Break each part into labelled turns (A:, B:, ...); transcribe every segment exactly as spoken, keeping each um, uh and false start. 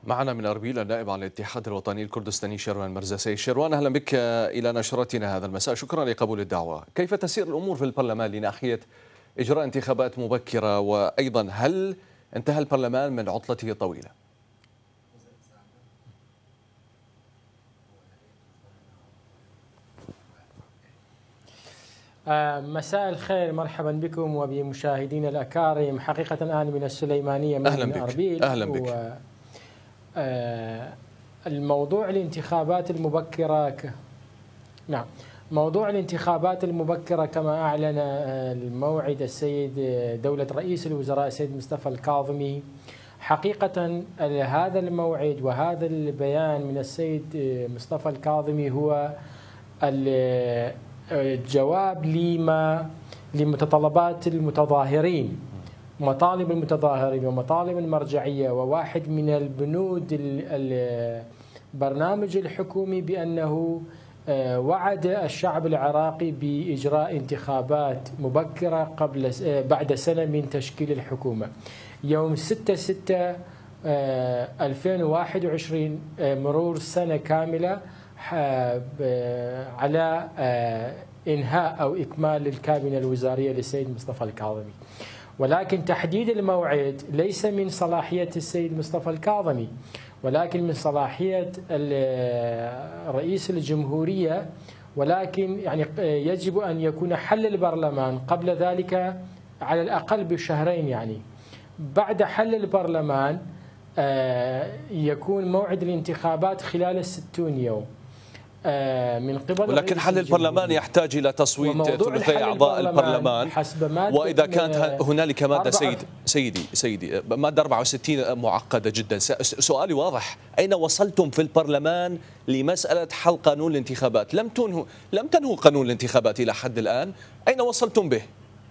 A: معنا من أربيل النائب عن الاتحاد الوطني الكردستاني شيروان مرزسي. شيروان، أهلا بك إلى نشرتنا هذا المساء، شكرا لقبول الدعوة. كيف تسير الأمور في البرلمان لناحية إجراء انتخابات مبكرة، وأيضا هل انتهى البرلمان من عطلته الطويلة؟
B: مساء الخير، مرحبا بكم وبمشاهدينا الأكارم. حقيقة أنا من السليمانية من
A: أهلا بك.
B: أربيل.
A: أهلا بك.
B: و الموضوع الانتخابات المبكرة ك... نعم موضوع الانتخابات المبكرة كما أعلن الموعد السيد دولة رئيس الوزراء السيد مصطفى الكاظمي. حقيقة هذا الموعد وهذا البيان من السيد مصطفى الكاظمي هو الجواب لما لمتطلبات المتظاهرين، مطالب المتظاهرين ومطالب المرجعية، وواحد من البنود البرنامج الحكومي بأنه وعد الشعب العراقي بإجراء انتخابات مبكرة قبل بعد سنة من تشكيل الحكومة. يوم ستة ستة ألفين وواحد وعشرين، مرور سنة كاملة على إنهاء أو إكمال الكابينة الوزارية للسيد مصطفى الكاظمي، ولكن تحديد الموعد ليس من صلاحية السيد مصطفى الكاظمي، ولكن من صلاحية رئيس الجمهورية. ولكن يعني يجب أن يكون حل البرلمان قبل ذلك على الأقل بشهرين، يعني بعد حل البرلمان يكون موعد الانتخابات خلال الستون يوم من قبل.
A: ولكن حل البرلمان يحتاج إلى تصويت ثلثي أعضاء البرلمان، وإذا كانت هنالك مادة سيد سيدي سيدي مادة أربعة وستين معقدة جدا. سؤالي واضح، أين وصلتم في البرلمان لمسألة حل قانون الانتخابات؟ لم تنهوا لم تنهوا قانون الانتخابات إلى حد الآن، أين وصلتم به؟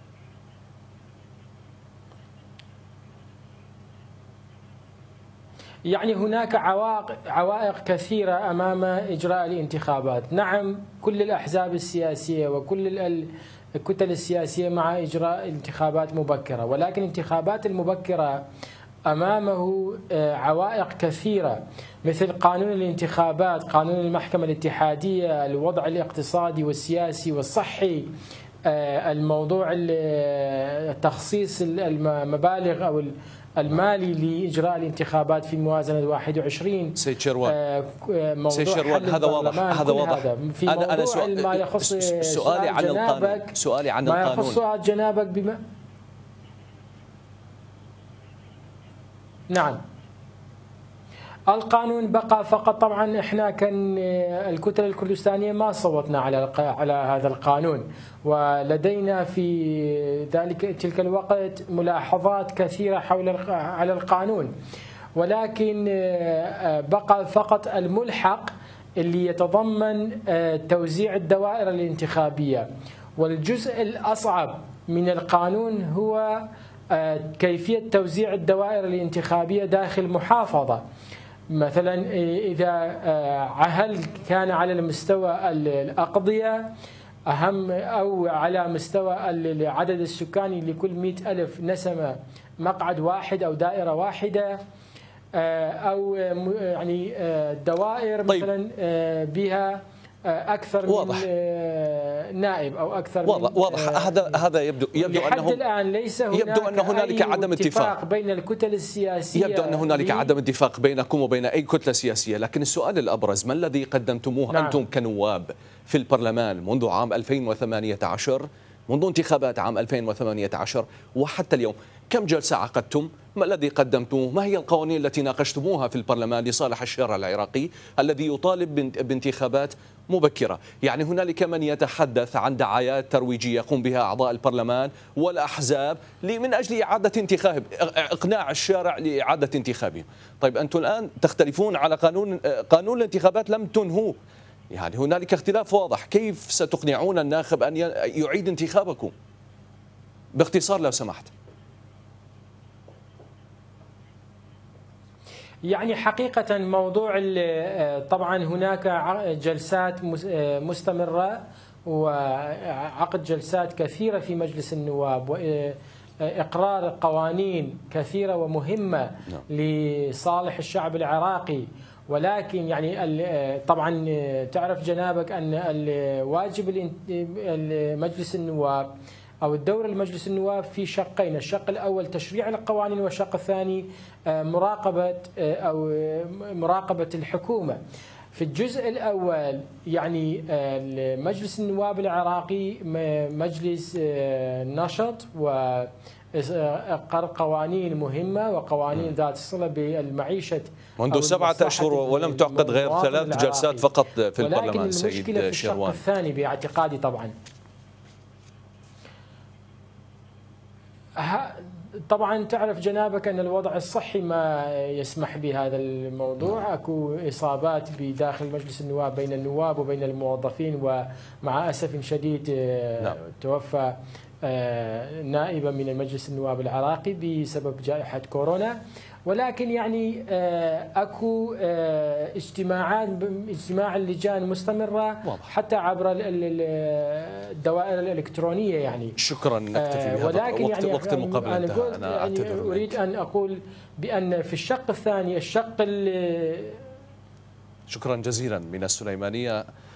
B: يعني هناك عوائق عوائق كثيرة أمام إجراء الانتخابات. نعم، كل الأحزاب السياسية وكل الكتل السياسية مع إجراء انتخابات مبكرة، ولكن الانتخابات المبكرة أمامه عوائق كثيرة، مثل قانون الانتخابات، قانون المحكمة الاتحادية، الوضع الاقتصادي والسياسي والصحي، الموضوع تخصيص المبالغ أو المالي لإجراء الانتخابات في موازنة واحد وعشرين.
A: سيد شيروان، سيد شيروان هذا واضح، هذا واضح.
B: في موضوع أنا سؤال ما يخص
A: سؤالي عن القانون، سؤالي عن
B: ما يخص سؤال جنابك بما نعم القانون بقى فقط. طبعا احنا كان الكتل الكردستانية ما صوتنا على على هذا القانون، ولدينا في ذلك تلك الوقت ملاحظات كثيرة حول على القانون، ولكن بقى فقط الملحق اللي يتضمن توزيع الدوائر الانتخابية. والجزء الأصعب من القانون هو كيفية توزيع الدوائر الانتخابية داخل محافظة. مثلا إذا هل كان على المستوى الأقضية أهم، أو على مستوى العدد السكاني لكل مئة ألف نسمة مقعد واحد أو دائرة واحدة، أو يعني دوائر مثلا بها أكثر
A: واضح.
B: من نائب أو أكثر
A: واضح
B: من
A: واضح هذا هذا يبدو يبدو
B: لحد
A: أنه
B: الآن ليس هناك
A: يبدو أن هنالك عدم اتفاق
B: بين الكتل السياسية.
A: يبدو أن هنالك عدم اتفاق بينكم وبين أي كتلة سياسية، لكن السؤال الأبرز، ما الذي قدمتموه نعم. أنتم كنواب في البرلمان منذ عام ألفين وثمانية عشر، منذ انتخابات عام ألفين وثمانية عشر وحتى اليوم؟ كم جلسة عقدتم؟ ما الذي قدمتموه؟ ما هي القوانين التي ناقشتموها في البرلمان لصالح الشارع العراقي الذي يطالب بانتخابات مبكرة؟ يعني هنالك من يتحدث عن دعايات ترويجية يقوم بها أعضاء البرلمان والأحزاب من أجل إعادة انتخاب، إقناع الشارع لإعادة انتخابهم. طيب أنتم الآن تختلفون على قانون قانون الانتخابات، لم تنهوه، يعني هنالك اختلاف واضح. كيف ستقنعون الناخب أن يعيد انتخابكم؟ باختصار لو سمحت.
B: يعني حقيقة موضوع طبعا هناك جلسات مستمرة وعقد جلسات كثيرة في مجلس النواب، إقرار قوانين كثيرة ومهمة لصالح الشعب العراقي، ولكن يعني طبعا تعرف جنابك أن الواجب مجلس النواب أو الدور لمجلس النواب في شقين، الشق الأول تشريع القوانين والشق الثاني مراقبة أو مراقبة الحكومة. في الجزء الأول يعني مجلس النواب العراقي مجلس نشط وأقر قوانين مهمة وقوانين ذات صلة بالمعيشة
A: منذ سبعة أشهر ولم تعقد غير ثلاث جلسات فقط في البرلمان سيد شيروان.
B: ولكن المشكلة في الشق الثاني باعتقادي طبعا طبعا تعرف جنابك أن الوضع الصحي ما يسمح بهذا الموضوع، أكو إصابات بداخل مجلس النواب بين النواب وبين الموظفين، ومع أسف شديد نعم. توفى نائبا من المجلس النواب العراقي بسبب جائحة كورونا. ولكن يعني اكو اجتماعات اجتماع اللجان مستمره حتى عبر الدوائر الالكترونيه يعني.
A: شكرا، نكتفي بهذا.
B: ولكن
A: وقت
B: يعني
A: وقت المقابله
B: أنا,
A: انتهى. أنا
B: يعني اريد ان اقول بان في الشق الثاني الشق
A: شكرا جزيلا من السليمانيه.